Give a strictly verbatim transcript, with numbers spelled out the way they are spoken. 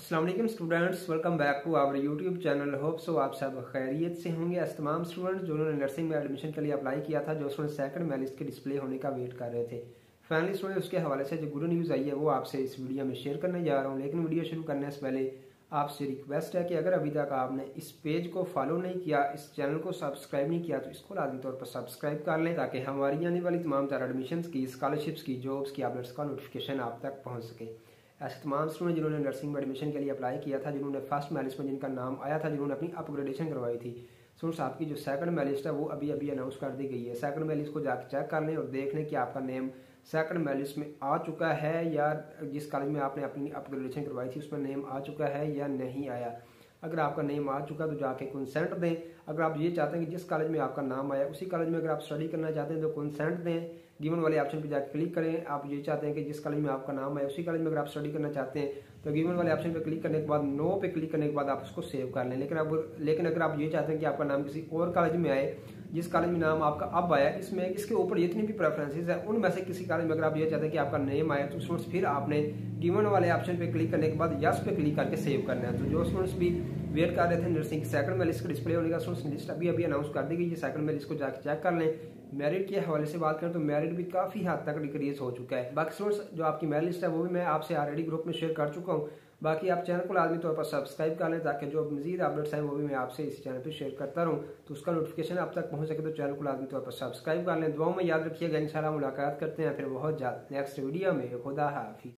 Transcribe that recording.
अस्सलाम वालेकुम students, welcome back to our YouTube channel. Hope so आप सब खैरियत से होंगे। ऐसे तमाम स्टूडेंट्स जिन्होंने नर्सिंग में एडमिशन के लिए अप्लाई किया था, जो स्टूडेंट सेकंड मेरिट के डिस्प्ले होने का वेट कर रहे थे, फाइनली स्टूडेंट उसके हवाले से जो गुड न्यूज़ आई है वो आपसे इस वीडियो में शेयर करने जा रहा हूँ। लेकिन वीडियो शुरू करने से पहले आपसे रिक्वेस्ट है कि अगर अभी तक आपने इस पेज को फॉलो नहीं किया, इस चैनल को सब्सक्राइब नहीं किया, तो इसको लाजमी तौर पर सब्सक्राइब कर लें ताकि हमारी आने वाली तमाम तरह एडमिशन की, स्कॉलरशिप्स की, जॉब्स की अपडेट्स का नोटिफिकेशन आप तक पहुँच सके। ऐसे तमाम स्टूडेंट जिन्होंने नर्सिंग में एडमिशन के लिए अप्लाई किया था, जिन्होंने फर्स्ट मेरिट में जिनका नाम आया था, जिन्होंने अपनी अपग्रेडेशन करवाई थी, स्टूडेंट्स आपकी जो सेकंड मेरिट है वो अभी अभी अनाउंस कर दी गई है। सेकंड मेरिट को जाकर चेक कर लें और देख लें कि आपका नेम सेकंड मेरिट में आ चुका है या जिस कॉलेज में आपने अपनी अपग्रेडेशन करवाई थी उसमें नेम आ चुका है या नहीं आया। अगर आपका नेम आ चुका तो जाके कंसेंट दें। अगर आप ये चाहते हैं कि जिस कॉलेज में आपका नाम आया उसी कॉलेज में अगर आप स्टडी करना चाहते हैं तो कंसेंट दें, गिवन वाले ऑप्शन पे जाकर क्लिक करें। आप ये चाहते हैं कि जिस कॉलेज में आपका नाम आया उसी कॉलेज में अगर आप स्टडी करना चाहते हैं तो गिवन वाले ऑप्शन पे क्लिक करने के बाद नो पे क्लिक करने के बाद आप उसको सेव कर लें। लेकिन अब लेकिन अगर आप ये चाहते हैं कि आपका नाम किसी और कॉलेज में आए, जिस कॉलेज में नाम आपका अब आया, इसमें इसके ऊपर जितनी भी प्रेफरेंसेज है उनमें से किसी कॉलेज में अगर आप ये चाहते हैं कि आपका नेम आए तो स्टूडेंट्स फिर आपने गिवन वाले ऑप्शन पे क्लिक करने के बाद यस पे क्लिक करके सेव करना है। तो जो स्टूडेंट्स भी वेट कर रहे थे नर्सिंग की सेकंड मेरिट का डिस्प्ले होने का, स्टूडेंट्स लिस्ट अभी अभी अनाउंस कर दी गई है। सेकंड मेरिट को जाकर चेक कर लें। मेरिट के हवाले से बात करें तो मेरिट भी काफी हद तक डिक्रीज हो चुका है। बाकी स्टूडेंट्स जो आपकी मेरिट लिस्ट है वो भी मैं आपसे ऑलरेडी ग्रुप में शेयर कर चुका हूँ। बाकी आप चैनल को लाजमी तौर पर सब्सक्राइब कर लें ताकि जो मजीद अपडेट्स हैं वो भी मैं आपसे इस चैनल पर शेयर करता रहूँ, तो उसका नोटिफिकेशन आप तक पहुंच सके। तो चैनल को लाजमी तौर पर सब्सक्राइब कर लें। दुआओं में याद रखिएगा। इंशाल्लाह मुलाकात करते हैं फिर बहुत जल्द नेक्स्ट वीडियो में। खुदा हाफिज़।